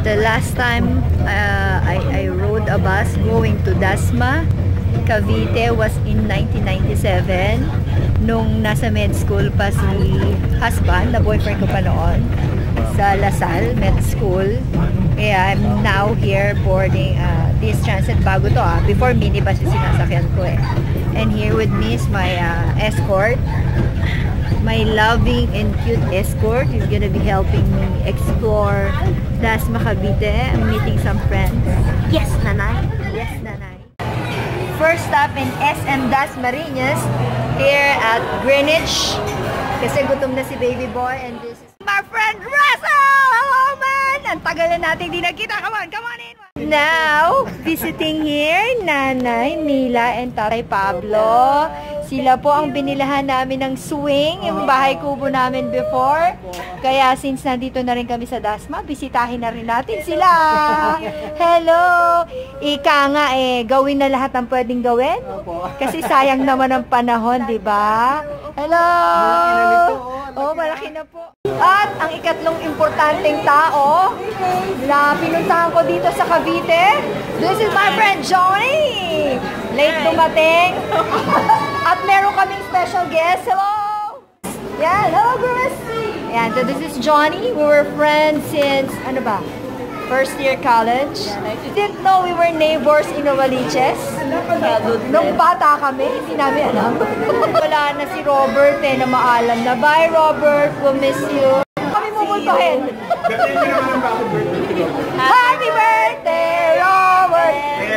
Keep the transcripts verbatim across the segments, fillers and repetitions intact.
The last time uh, I, I rode a bus going to Dasma, Cavite was in nineteen ninety-seven. Nung nasa med school pa si husband, na boyfriend ko pa noon, sa Lasal Med School. Kaya I'm now here boarding uh, this transit. Bago to ah. Before minibus yung sinasakyan ko eh. And here with me is my uh, escort. My loving and cute escort is gonna be helping me explore Dasma Cavite. I'm meeting some friends. Yes, Nanay. Yes, Nanay. First stop in S M Dasmariñas here at Greenwich. Kasi gutom na si baby boy and this is my friend Russell! Hello, man! Ang tagal na natin di nagkita. Come on, come on in! Now, visiting here, Nanay, Mila, and Tatay Pablo. Sila po ang binilahan namin ng swing, yung bahay kubo namin before. Kaya since nandito na rin kami sa Dasma, bisitahin na rin natin sila. Hello! Ika nga eh, gawin na lahat ng pwedeng gawin. Kasi sayang naman ang panahon, di ba? Hello! Oh, malaki na po. At ang ikatlong importanteng tao na pinuntahan ko dito sa Cavite, this is my friend Johnny! Late dumating. At meron kaming special guest. Hello! Yan, hello girls! Yan, so this is Johnny. We were friends since, ano ba? First year college. Didn't know we were neighbors in Novaliches. Nung bata kami, hindi namin alam. Wala na si Robert eh, na maalam na. Bye Robert, we'll miss you. Kami mumultuhin. Happy birthday, Robert!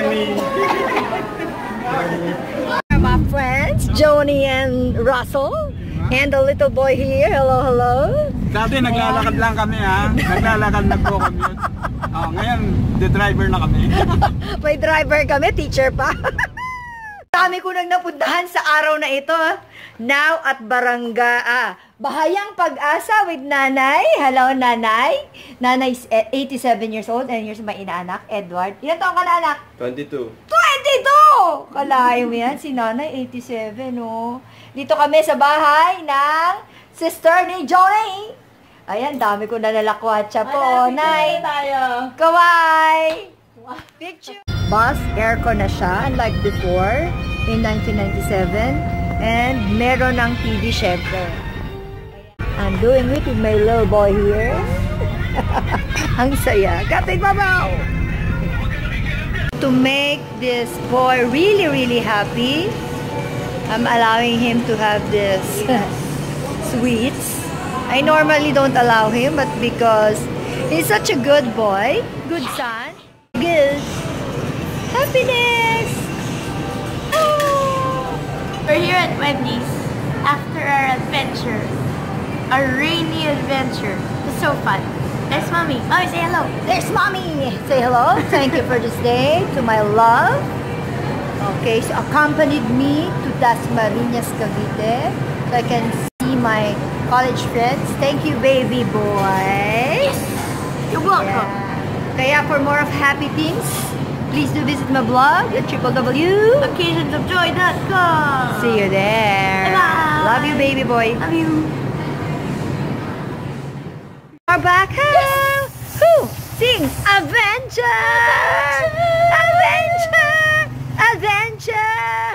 My friends, Johnny and Russell. And the little boy here. Hello, hello. Dati naglalakad lang kami ha. Naglalakad na po kami. Oh, ngayon, the driver na kami. May driver kami, teacher pa. Dami ko nang napuntahan sa araw na ito. Now at Barangay, ah, Bahayang Pag-asa with Nanay. Hello, Nanay. Nanay is eighty-seven years old and here's my inaanak, Edward. Ilan taong ka na, anak? twenty-two. twenty-two! Kalayo mo yan, si Nanay, eighty-seven, oh. Dito kami sa bahay ng sister ni Johnny. Ayan, dami ko na nalakwatsa po. Nay, kawai! Picture. Bus, aircon na siya, unlike before, in nineteen ninety-seven. And meron ng T V, syempre. I'm doing it with my little boy here. Ang saya. Kapit babaw! To make this boy really, really happy, I'm allowing him to have this sweets. I normally don't allow him, but because he's such a good boy, good son, good happiness. Oh. We're here at Wendy's after our adventure, our rainy adventure. It was so fun. There's Mommy. Oh, say hello. There's Mommy. Say hello. Thank you for this day to my love. Okay, so accompanied me to Dasmariñas, Cavite, so I can see my college friends. Thank you, baby boy. Yes. You're welcome. Yeah. Kaya for more of happy things, please do visit my blog at w w w dot occasions of joy dot com. See you there. Bye-bye. Love you, baby boy. Love you. We're back. Hello. Who sings Adventure? Adventure. Adventure.